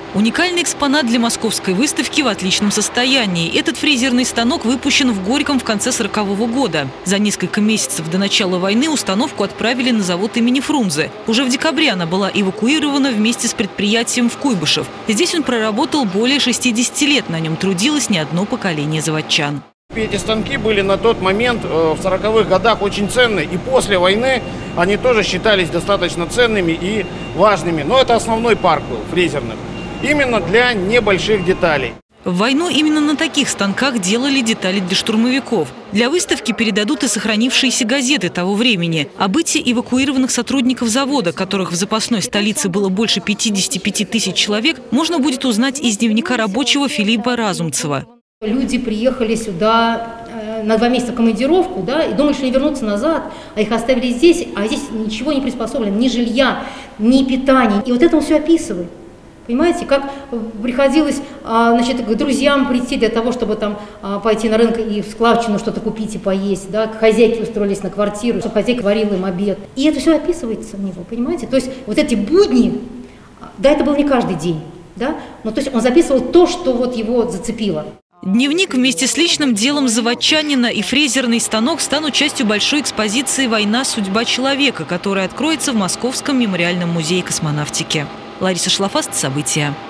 Уникальный экспонат для московской выставки в отличном состоянии. Этот фрезерный станок выпущен в Горьком в конце 1940-го года. За несколько месяцев до начала войны установку отправили на завод имени Фрунзе. Уже в декабре она была эвакуирована вместе с предприятием в Куйбышев. Здесь он проработал более 60 лет. На нем трудилось не одно поколение заводчан. Эти станки были на тот момент, в 40-х годах, очень ценны. И после войны они тоже считались достаточно ценными и важными. Но это основной парк был фрезерных. Именно для небольших деталей. В войну именно на таких станках делали детали для штурмовиков. Для выставки передадут и сохранившиеся газеты того времени. О быте эвакуированных сотрудников завода, которых в запасной столице было больше 55 тысяч человек, можно будет узнать из дневника рабочего Филиппа Разумцева. Люди приехали сюда на 2 месяца в командировку, да, и думали, что они вернутся назад, а их оставили здесь, а здесь ничего не приспособлено, ни жилья, ни питания. И вот это он все описывает. Понимаете, как приходилось, значит, к друзьям прийти для того, чтобы там пойти на рынок и в складчину что-то купить и поесть, да, хозяйки устроились на квартиру, чтобы хозяйка варила им обед. И это все описывается в него, понимаете? То есть вот эти будни, да, это был не каждый день, да, но то есть он записывал то, что вот его зацепило. Дневник вместе с личным делом заводчанина и фрезерный станок станут частью большой экспозиции «Война. Судьба человека», которая откроется в Московском мемориальном музее космонавтики. Лариса Шлафаст, события.